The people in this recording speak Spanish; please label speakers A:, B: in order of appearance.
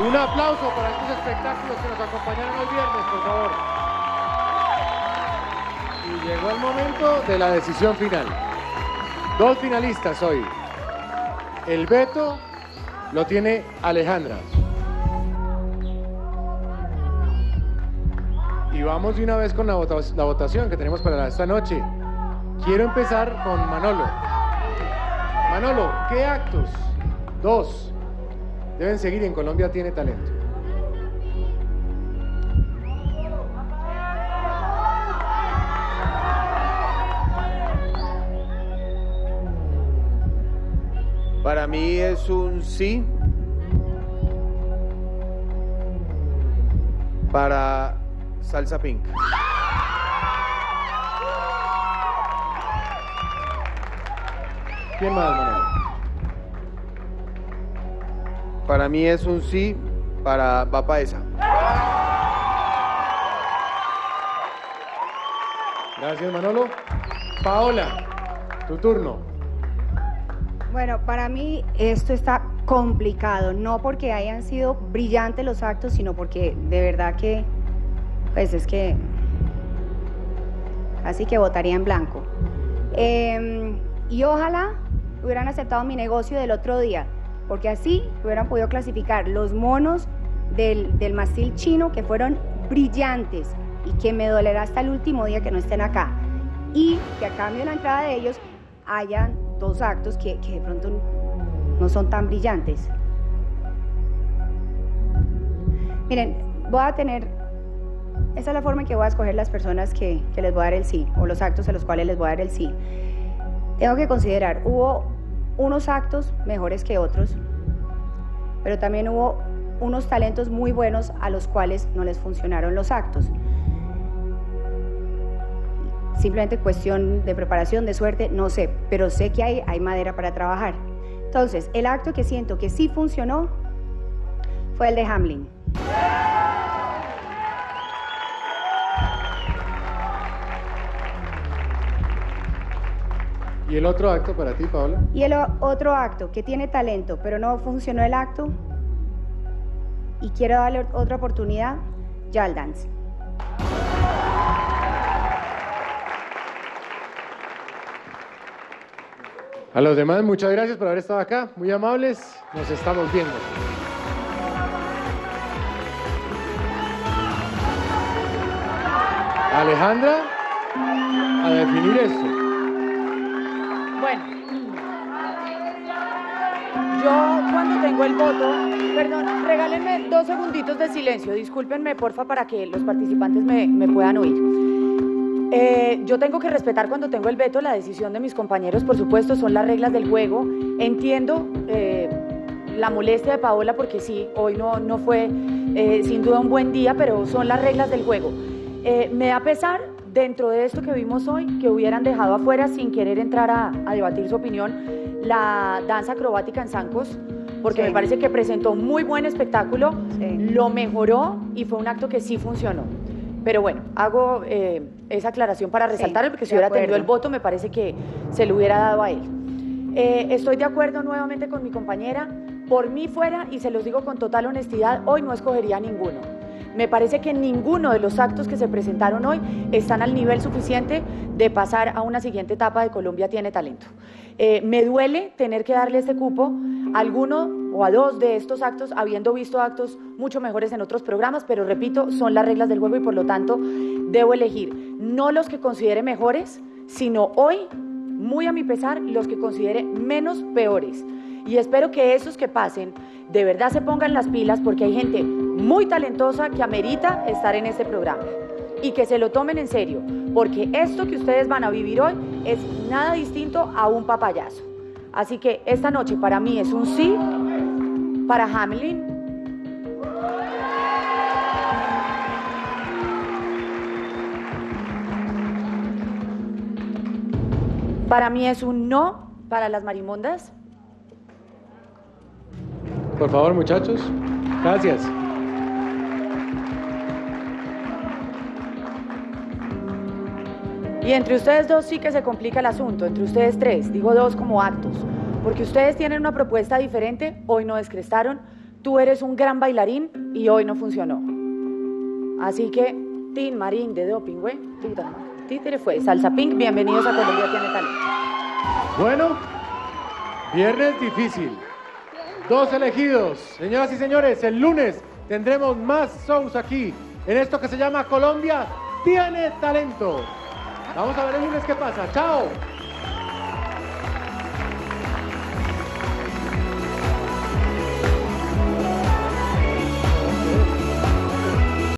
A: Un aplauso para estos espectáculos que nos acompañaron hoy viernes, por favor. Y llegó el momento de la decisión final. Dos finalistas hoy. El veto lo tiene Alejandra. Y vamos de una vez con la votación que tenemos para esta noche. Quiero empezar con Manolo. Manolo, ¿qué actos? 2 deben seguir en Colombia Tiene Talento.
B: Para mí es un sí. Para Salsa Pink.
A: ¿Quién más, Manolo?
B: Para mí es un sí. Para Va Paesa.
A: Gracias, Manolo. Paola, tu turno.
C: Bueno, para mí esto está complicado, no porque hayan sido brillantes los actos, sino porque de verdad que, pues es que, así que votaría en blanco. Y ojalá hubieran aceptado mi negocio del otro día, porque así hubieran podido clasificar los monos del mastil chino, que fueron brillantes y que me dolerá hasta el último día que no estén acá. Y que a cambio de la entrada de ellos hayan 2 actos que de pronto no son tan brillantes. Miren, esa es la forma en que voy a escoger las personas que les voy a dar el sí, o los actos a los cuales les voy a dar el sí. Tengo que considerar, hubo unos actos mejores que otros, pero también hubo unos talentos muy buenos a los cuales no les funcionaron los actos. Simplemente cuestión de preparación, de suerte, no sé, pero sé que hay madera para trabajar. Entonces, el acto que siento que sí funcionó fue el de Hamlin.
A: ¿Y el otro acto para ti, Paola?
C: Y el otro acto que tiene talento, pero no funcionó el acto, y quiero darle otra oportunidad, Yal Dance.
A: A los demás, muchas gracias por haber estado acá, muy amables, nos estamos viendo. Alejandra, a definir esto.
D: Bueno, yo cuando tengo el voto, perdón, regálenme 2 segunditos de silencio, discúlpenme porfa para que los participantes me puedan oír. Yo tengo que respetar cuando tengo el veto la decisión de mis compañeros, por supuesto, son las reglas del juego. Entiendo la molestia de Paola porque sí, hoy no fue sin duda un buen día, pero son las reglas del juego. Me da pesar, dentro de esto que vimos hoy, que hubieran dejado afuera, sin querer entrar a debatir su opinión, la danza acrobática en zancos, porque me parece que presentó un muy buen espectáculo, lo mejoró y fue un acto que sí funcionó. Pero bueno, hago esa aclaración para resaltarlo, porque si hubiera tenido el voto me parece que se lo hubiera dado a él. Estoy de acuerdo nuevamente con mi compañera. Por mí fuera, y se los digo con total honestidad, hoy no escogería ninguno. Me parece que ninguno de los actos que se presentaron hoy están al nivel suficiente de pasar a una siguiente etapa de Colombia Tiene Talento. Me duele tener que darle este cupo a alguno o a 2 de estos actos, habiendo visto actos mucho mejores en otros programas, pero repito, son las reglas del juego y por lo tanto debo elegir no los que considere mejores, sino hoy, muy a mi pesar, los que considere menos peores. Y espero que esos que pasen de verdad se pongan las pilas, porque hay gente muy talentosa que amerita estar en este programa y que se lo tomen en serio, porque esto que ustedes van a vivir hoy es nada distinto a un papayazo. Así que esta noche para mí es un sí para Hamlin. Para mí es un no para las marimondas.
A: Por favor, muchachos. Gracias.
D: Y entre ustedes 2 sí que se complica el asunto, entre ustedes 3, digo 2 como actos, porque ustedes tienen una propuesta diferente, hoy no descrestaron, tú eres un gran bailarín y hoy no funcionó. Así que, Tin Marín de Doping, güey, puta madre. Títere fue. Salsa Pink, bienvenidos a Colombia Tiene Talento.
A: Bueno, viernes difícil. 2 elegidos. Señoras y señores, el lunes tendremos más shows aquí en esto que se llama Colombia Tiene Talento. Vamos a ver el lunes qué pasa. ¡Chao!